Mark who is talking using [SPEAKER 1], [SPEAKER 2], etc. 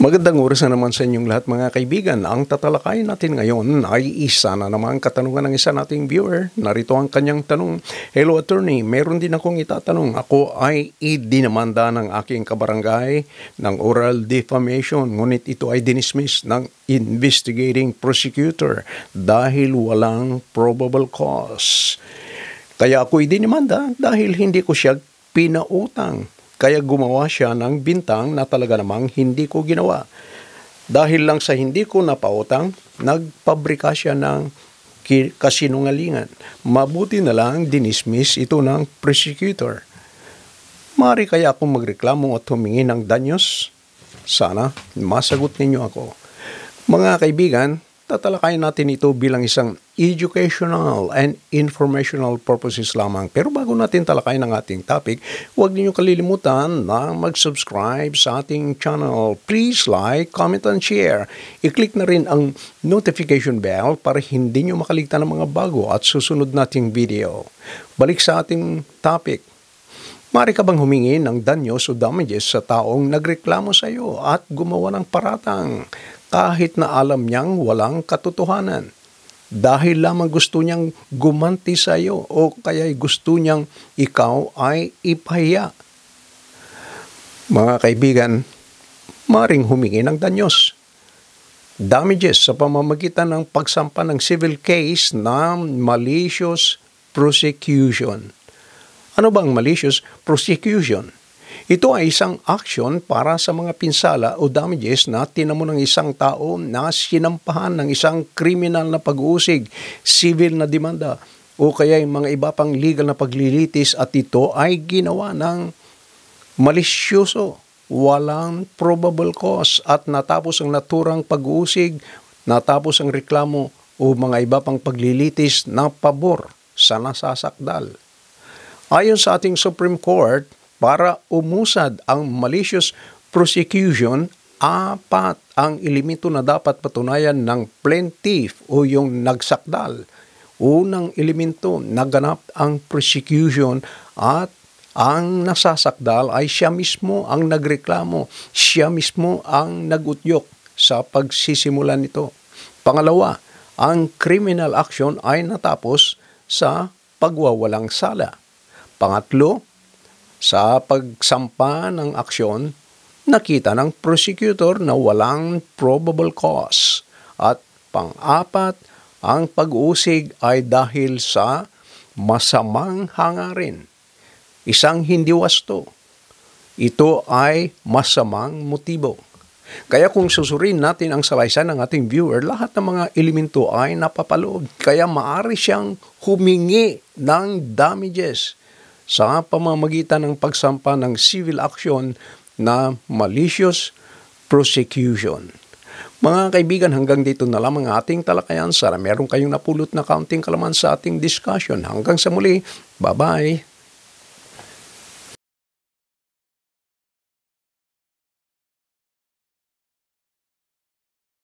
[SPEAKER 1] Magandang oras na naman sa inyong lahat mga kaibigan. Ang tatalakayin natin ngayon ay isa na naman katanungan ng isa nating viewer. Narito ang kanyang tanong. Hello attorney, meron din akong itatanong. Ako ay idinamanda ng aking kabarangay ng oral defamation. Ngunit ito ay dinismiss ng investigating prosecutor dahil walang probable cause. Kaya ako idinamanda dahil hindi ko siya pinautang. Kaya gumawa siya ng bintang na talaga namang hindi ko ginawa. Dahil lang sa hindi ko napautang, nagpabrika siya ng kasinungalingan. Mabuti na lang dinismiss ito ng prosecutor. Maaari kaya akong magreklamo at humingi ng danyos? Sana masagot ninyo ako. Mga kaibigan, tatalakayin natin ito bilang isang educational and informational purposes lamang. Pero bago natin talakayin ang ating topic, huwag niyo kalilimutan na mag-subscribe sa ating channel. Please like, comment, and share. I-click na rin ang notification bell para hindi niyo makaligtan ng mga bago at susunod nating video. Balik sa ating topic. Maaari ka bang humingi ng danyos o damages sa taong nagreklamo sa iyo at gumawa ng paratang kahit na alam niyang walang katotohanan? Dahil lamang gusto niyang gumanti sa iyo o kaya'y gusto niyang ikaw ay ipahiya. Mga kaibigan, maaaring humingi ng danyos, damages sa pamamagitan ng pagsampa ng civil case na malicious prosecution. Ano bang malicious prosecution? Ito ay isang action para sa mga pinsala o damages na tinamo ng isang tao na sinampahan ng isang kriminal na pag-uusig, civil na demanda, o kaya yung mga iba pang legal na paglilitis at ito ay ginawa ng malisyoso, walang probable cause at natapos ang naturang pag-uusig, natapos ang reklamo o mga iba pang paglilitis na pabor sa nasasakdal. Ayon sa ating Supreme Court, para umusad ang malicious prosecution, 4 ang elemento na dapat patunayan ng plaintiff o yung nagsakdal. Unang elemento, naganap ang prosecution at ang nasasakdal ay siya mismo ang nagreklamo, siya mismo ang nagutyok sa pagsisimula nito. Pangalawa, ang criminal action ay natapos sa pagwawalang sala. Pangatlo, sa pagsampa ng aksyon, nakita ng prosecutor na walang probable cause. At pang-apat, ang pag-uusig ay dahil sa masamang hangarin. Isang hindi wasto. Ito ay masamang motibo. Kaya kung susurin natin ang salaysay ng ating viewer, lahat ng mga elemento ay napapaloob. Kaya maaari siyang humingi ng damages sa pamamagitan ng pagsampa ng civil action na malicious prosecution. Mga kaibigan, hanggang dito na lamang ang ating talakayan. Sana meron kayong napulot na kaunting kalaman sa ating discussion. Hanggang sa muli, bye-bye!